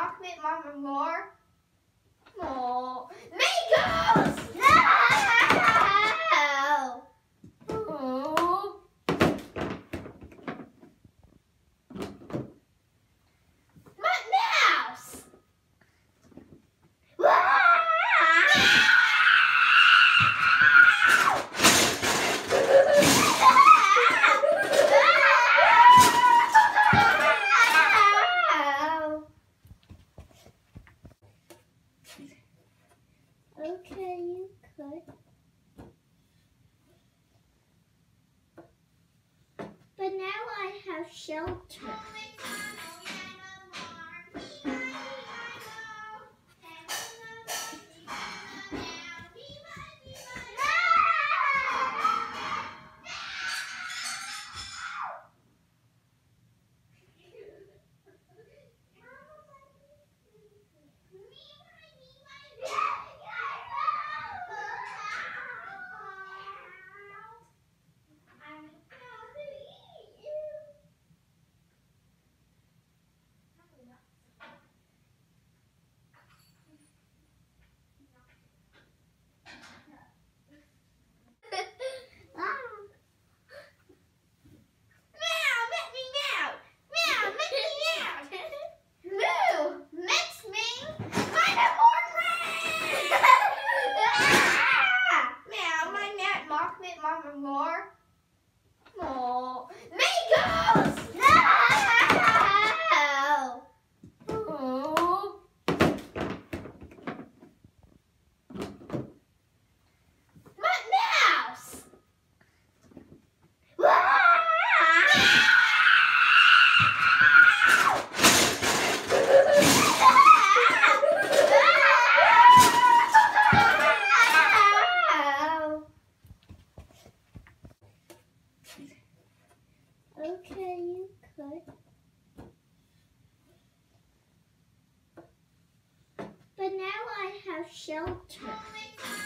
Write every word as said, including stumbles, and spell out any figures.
mock me, Mama, more. Oh, mangoes! No! Oh. My mouse! Okay, you could. But now I have shelter. Mama, more. Oh, mangoes! No! Oh. My mouse! Okay, you could. But now I have shelter.